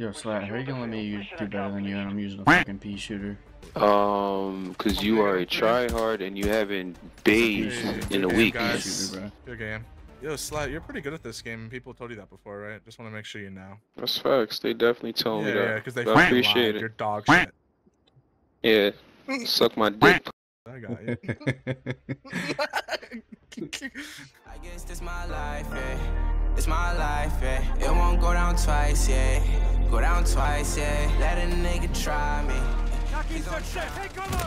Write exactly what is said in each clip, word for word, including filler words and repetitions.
Yo, Slat, how are you gonna let me use, do better than you and I'm using a fucking pea shooter? Um, cause you are a tryhard and you haven't bathed in a week. Guys, good game. Yo, Slat, you're pretty good at this game. People told you that before, right? Just want to make sure you know. That's facts. They definitely told yeah, me that. Yeah, because they I appreciate lied. it. You're dog shit. Yeah, suck my dick. I got you. I guess this my life, yeah. It's my life, yeah. It won't go down twice, yeah. Go down twice, yeah. Let a nigga try me. He's gonna try. Take cover.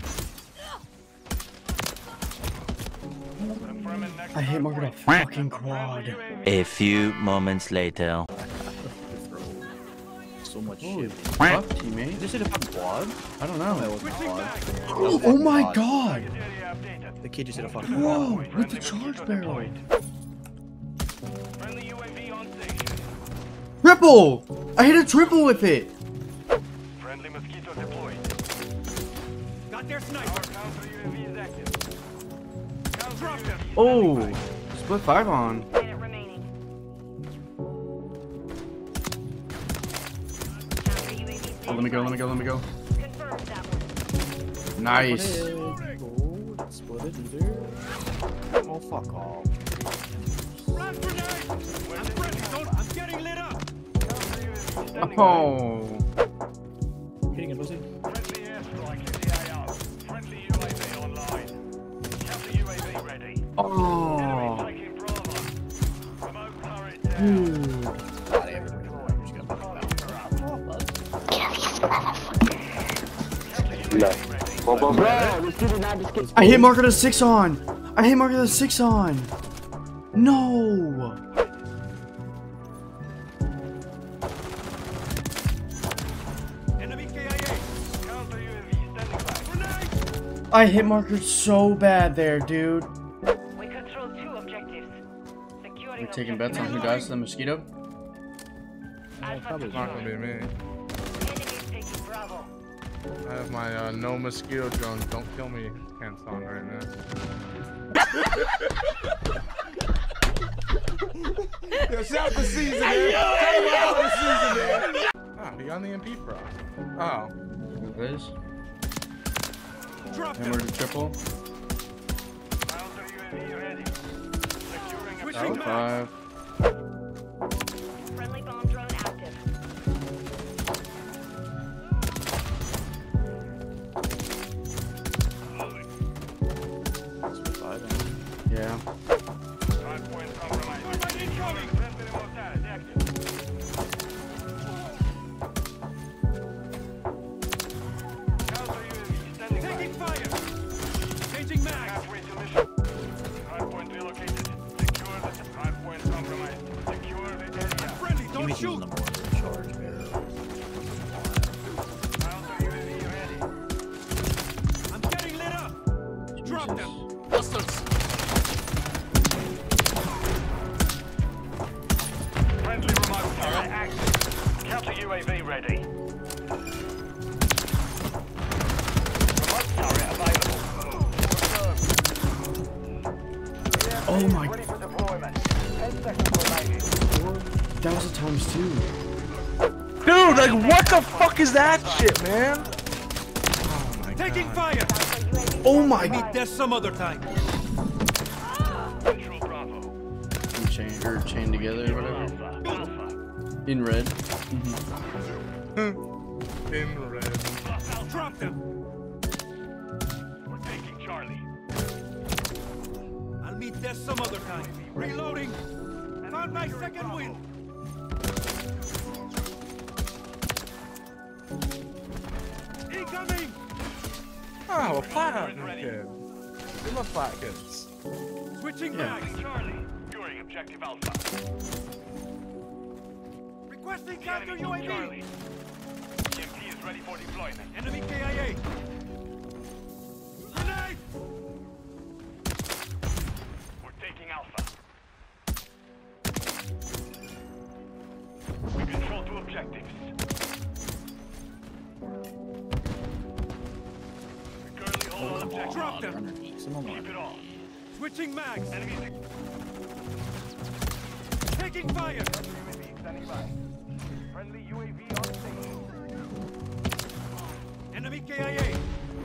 I hit Margaret a fucking quad. A few moments later. So much Holy shit. fuck, teammate. Did you say the fucking quad? I don't know. That wasn't a quad. Oh, oh my god! The kid just hit a fucking Whoa, quad. with the charge barrel. Triple! I hit a triple with it! Friendly mosquito deployed. Got their sniper. Counter U A V is active. Counter U A V Oh! Split five on. Minute remaining. Counter U A V Oh, let me go, let me go, let me go. confirmed that one. Nice. Oh, split it either. Oh, fuck off. Run grenade. I'm ready. Don't. I'm getting lit up. Oh. Hitting it, pussy. Friendly airstrike in the A R. Friendly U A V online. Counter U A V ready. Oh. Enemy taking Bravo. Remote turret down. God, everybody. I'm just gonna fucking I hit Margaret a six on. I hit Margaret a six on. No. Enemy K I A. Counter U A V standing by. Grenade. I hit Margaret so bad there, dude. We control two objectives. Securing We're taking objective bets on who dies to the mosquito. Alpha It's not gonna be me. Enemy taking Bravo. I have my uh, no mosquito drone. Don't kill me pants on right now. Yo, shout the season, man. Tell me about the season, man. Oh, he on the M P pro. Oh. Who is? Drop And them. we're to triple. Counter U A V ready. Securing a Switching Oh, back. five. Friendly bomb drone active. split five. Yeah. Five point compromised. Right incoming. Friendly remote turret active. Counter U A V standing by. Taking fire. Changing mags. Halfway to mission. Hard point relocated. Secure the hard point compromised. Secure the area. Friendly. You Don't make you shoot. number one charge bearer. Counter U A V ready. I'm getting lit up. Drop them. Friendly remote turret active. Counter U A V ready. Remote turret available. Confirmed. Oh my. Ready for deployment. Ten seconds remaining. That was a times two. Dude, like what the fuck is that shit, man? Oh my Taking god. fire. Oh my. Meet there some other time. Control Bravo. Chain or chain together or whatever. Alpha. Alpha. In red. In red. Drop them. We're taking Charlie. I'll meet there some other time. Reloading. Found my second win. Incoming. Oh, a flat kid. We love flat kids. Switching Yeah. mags. Charlie. Securing objective Alpha. Requesting The counter enemy U A on Charlie. V. E M P is ready for deployment. Enemy K I A. Grenade. We're taking Alpha. We control two objectives. We currently hold all objectives. Drop them. Underneath. Someone Keep it all. Switching mags. Enemies Taking fire. U A V standing by. Friendly U A V on station. Enemy K I A.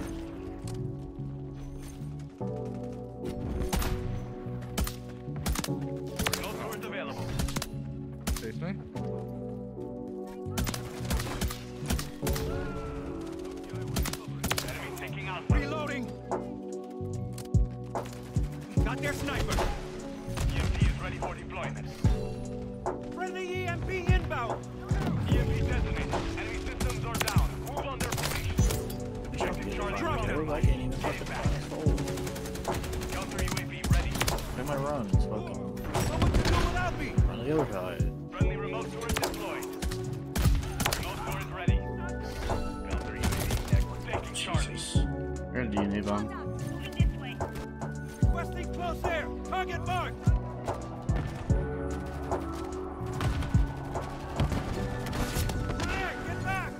No swords available. Face me. Enemy taking out. Reloading. Got their sniper. E M P is ready for deployment. Friendly E M P inbound. E M P detonated. Enemy systems are down. Move on their position. Objective Charlie Drop is it. I can't even fucking pass. Oh, Counter U A V ready. where am I running? Fucking What would you do without me? on the other side. Friendly remote sword deployed. Remote sword ready. Counter U A V next. Taking Charlie. Jesus. I got a D N A bomb. Moving this way. Requesting close air. Target marked. Fire, get back.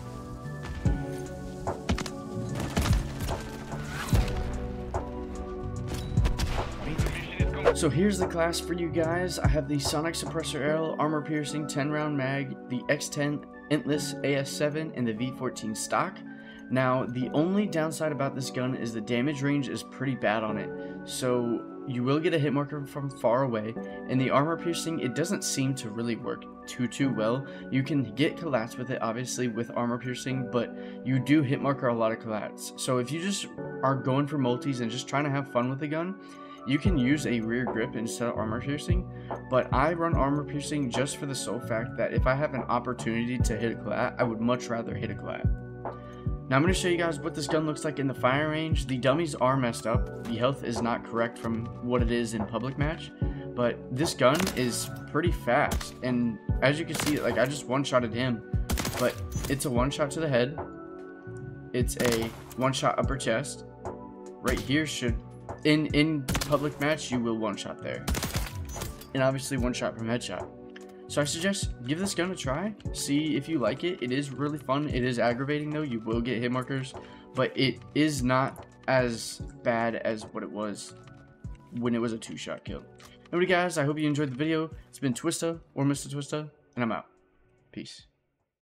Mission is complete. So here's the class for you guys. I have the Sonic Suppressor L, Armor Piercing ten round mag, the X ten Intless A S seven, and the V fourteen stock. Now, the only downside about this gun is the damage range is pretty bad on it. So you will get a hit marker from far away, and the armor piercing, it doesn't seem to really work too too well. You can get collats with it, obviously, with armor piercing, but you do hit marker a lot of collats. So if you just are going for multis and just trying to have fun with the gun, you can use a rear grip instead of armor piercing, but I run armor piercing just for the sole fact that if I have an opportunity to hit a collat, I would much rather hit a collat. Now I'm going to show you guys what this gun looks like in the firing range. The dummies are messed up. The health is not correct from what it is in public match, but this gun is pretty fast. And as you can see, like I just one-shotted him, but it's a one-shot to the head. It's a one-shot upper chest. Right here should, in, in public match, you will one-shot there. And obviously one-shot from headshot. So I suggest give this gun a try, see if you like it. It is really fun. It is aggravating though. You will get hit markers, but it is not as bad as what it was when it was a two-shot kill. Anyway guys, I hope you enjoyed the video. It's been Twista or Mister Twista, and I'm out. Peace.